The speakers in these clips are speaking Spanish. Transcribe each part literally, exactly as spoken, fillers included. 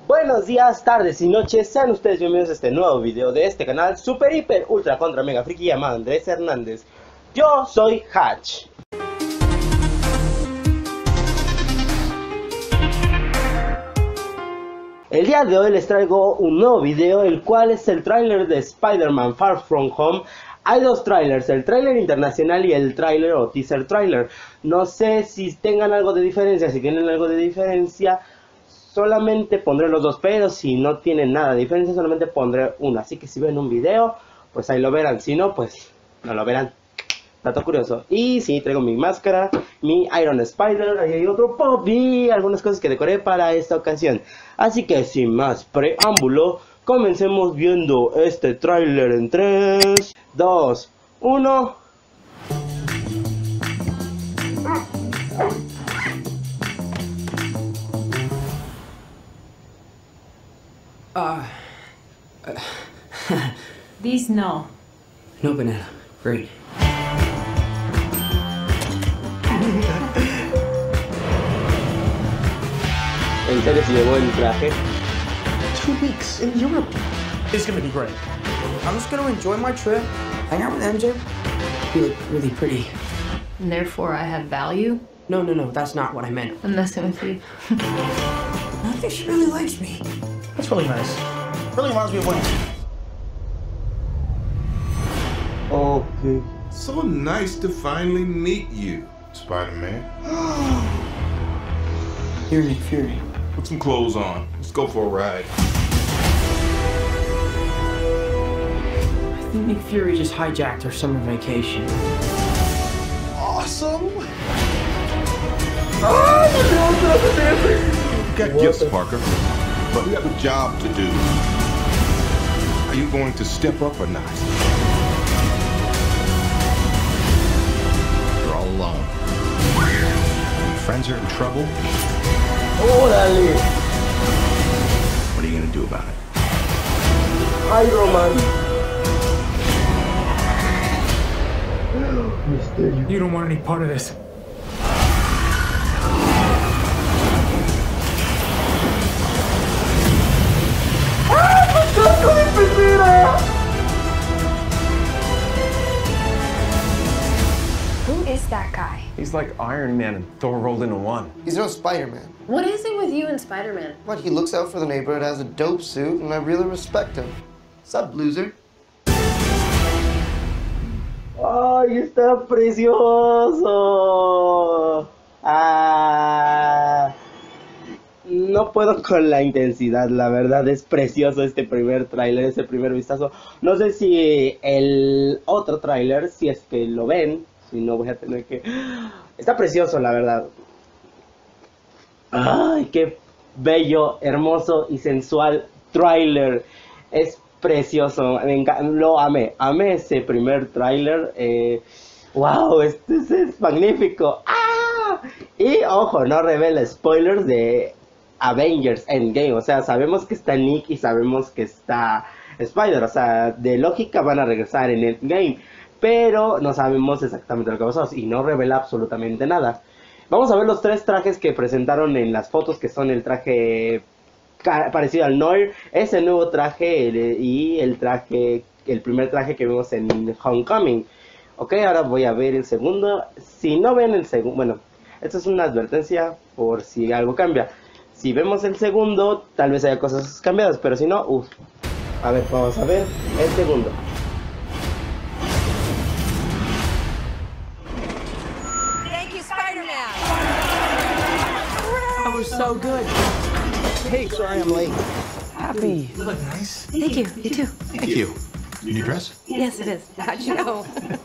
Buenos días, tardes y noches, sean ustedes bienvenidos a este nuevo video de este canal Super Hiper Ultra Contra Mega Friki llamado Andrés Hernández. Yo soy Hatch. El día de hoy les traigo un nuevo video, el cual es el tráiler de Spider-Man Far From Home. Hay dos trailers, el tráiler internacional y el tráiler o teaser trailer. No sé si tengan algo de diferencia, si tienen algo de diferencia solamente pondré los dos, pero si no tienen nada de diferencia solamente pondré uno. Así que si ven un video, pues ahí lo verán, si no, pues no lo verán. Dato curioso. Y sí, traigo mi máscara, mi Iron Spider, ahí hay otro pop y algunas cosas que decoré para esta ocasión. Así que sin más preámbulo, comencemos viendo este tráiler en tres, dos, uno. Uh, uh These no. No banana. Great. ¿En serio se llevó el traje? Two weeks in Europe. It's gonna be great. I'm just gonna enjoy my trip, hang out with M J. You look really pretty. And therefore I have value? No, no, no, that's not what I meant. I'm messing with you. I think she really likes me. That's really nice. Really reminds me of when. Okay. So nice to finally meet you, Spider-Man. You're Nick Fury. Put some clothes on. Let's go for a ride. I think Nick Fury just hijacked our summer vacation. Awesome. Got gifts, Parker, but we have a job to do. Are you going to step up or not? You're all alone. Your friends are in trouble. ¡Órale! What are you gonna do about it? Iron Man. Misterio. You don't want any part of this. Who is that guy? He's like Iron Man and Thor rolled into one. He's no Spider-Man. What is it with you and Spider-Man? What, he looks out for the neighborhood, has a dope suit, and I really respect him. Sup, loser? ¡Ay, está precioso! Ah, no puedo con la intensidad, la verdad es precioso este primer tráiler, este primer vistazo. No sé si el otro tráiler, si es que lo ven, si no voy a tener que... Está precioso, la verdad. ¡Ay, qué bello, hermoso y sensual tráiler! Es precioso, me lo amé, amé ese primer tráiler. Eh, ¡Wow! Este es, es magnífico. ¡Ah! Y ojo, no revela spoilers de Avengers Endgame. O sea, sabemos que está Nick y sabemos que está Spider. O sea, de lógica van a regresar en Endgame, pero no sabemos exactamente lo que pasó y no revela absolutamente nada. Vamos a ver los tres trajes que presentaron en las fotos, que son el traje parecido al Noir, ese nuevo traje y el traje, el primer traje que vimos en Homecoming. Ok, ahora voy a ver el segundo. Si no ven el segundo, bueno, esto es una advertencia por si algo cambia. Si vemos el segundo, tal vez haya cosas cambiadas, pero si no, uff. A ver, vamos a ver el segundo. That was so good. Hey, sorry I'm late. Happy. You look nice. Thank you. You too. Thank you. New dress? Yes, it is. How'd you know?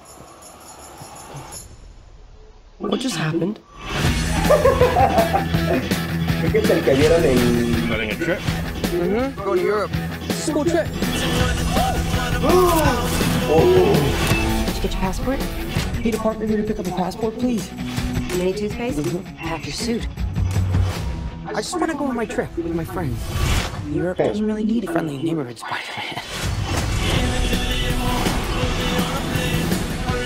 What just happened? ¿Qué es el que vieron en... Planning a trip? Mm-hmm. Go to Europe. School trip. Oh. Did you get your passport? Peter Parker here to pick up a passport, please. Mini toothpaste? Mm-hmm. Have your suit. I just want to go on my trip with my friends. Europe doesn't really need a friendly neighborhood Spider-Man.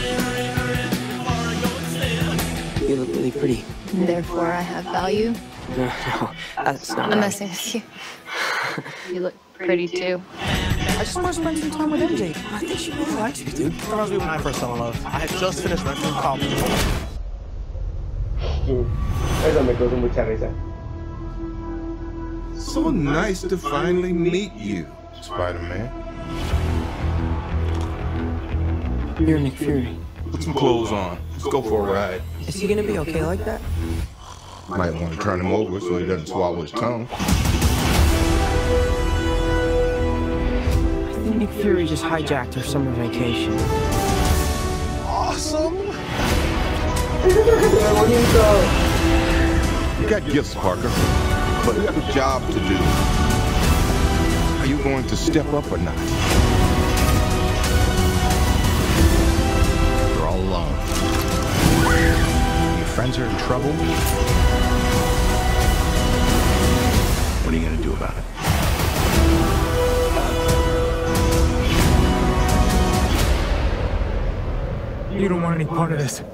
You look really pretty. And therefore I have value? No, no, that's not I'm right. messing with you. You look pretty too. I just want to spend some time with M J. I think she really likes me, dude. Reminds me when I first fell in love. I had just finished my from college. Eso me causó mucha risa. So nice to finally meet you, Spider-Man. You're Nick Fury. Put some clothes on. Let's go for a ride. Is he gonna be okay like that? Might want to turn him over so he doesn't swallow his tongue. I think Nick Fury just hijacked her summer vacation. Awesome! You got gifts, Parker, but you have a job to do. Are you going to step up or not? You're all alone. Your friends are in trouble. What are you gonna do about it? You don't want any part of this.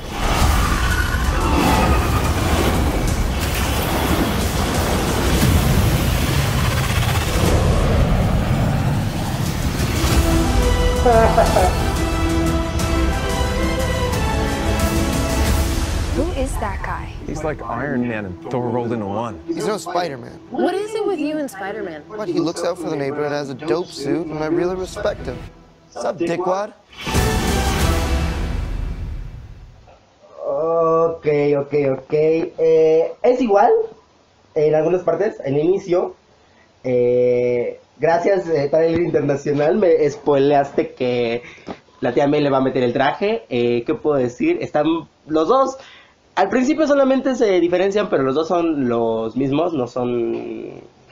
Who is that guy? He's like Iron Man and Thor rolled into one. He's no Spider-Man. What is it with you and Spider-Man? But he looks out for the neighborhood, has a dope suit, and I really respect him. What's up, dickwad? Ok, ok, ok. Eh, es igual en algunas partes, en el inicio. Eh, gracias, eh, Trailer Internacional, me spoileaste que la tía May le va a meter el traje. Eh, ¿Qué puedo decir? Están los dos. Al principio solamente se diferencian, pero los dos son los mismos, no son...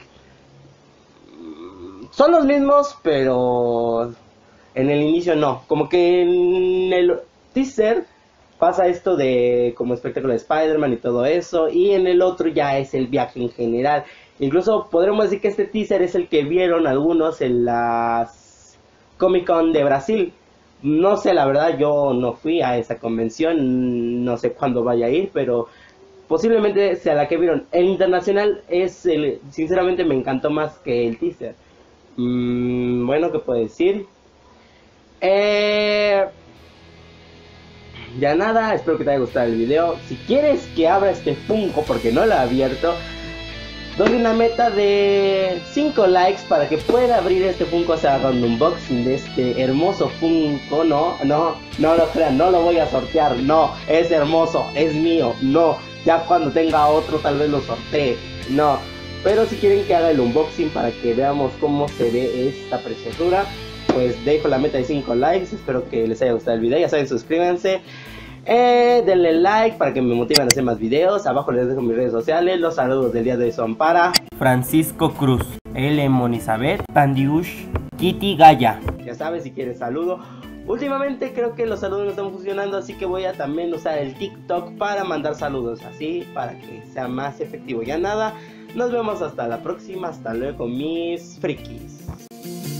Son los mismos, pero en el inicio no. Como que en el teaser pasa esto de como espectáculo de Spider-Man y todo eso, y en el otro ya es el viaje en general. Incluso podremos decir que este teaser es el que vieron algunos en las Comic Con de Brasil. No sé, la verdad, yo no fui a esa convención, no sé cuándo vaya a ir, pero posiblemente sea la que vieron. El internacional es, el, sinceramente me encantó más que el teaser. Mm, bueno, ¿qué puedo decir? Eh... Ya nada, espero que te haya gustado el video. Si quieres que abra este Funko, porque no lo he abierto, doy una meta de cinco likes para que pueda abrir este Funko, o sea, haga un unboxing de este hermoso Funko. No, no, no lo crean, no lo voy a sortear. No, es hermoso, es mío. No, ya cuando tenga otro tal vez lo sortee. No, pero si quieren que haga el unboxing para que veamos cómo se ve esta preciosura, pues dejo la meta de cinco likes. Espero que les haya gustado el video. Ya saben, suscríbanse, eh, denle like para que me motiven a hacer más videos. Abajo les dejo mis redes sociales. Los saludos del día de hoy son para Francisco Cruz, L. Monizabeth, Tandiush, Kitty Gaya. Ya sabes, si quieres saludo. Últimamente creo que los saludos no están funcionando, así que voy a también usar el TikTok para mandar saludos, así para que sea más efectivo. Ya nada, nos vemos hasta la próxima. Hasta luego, mis frikis.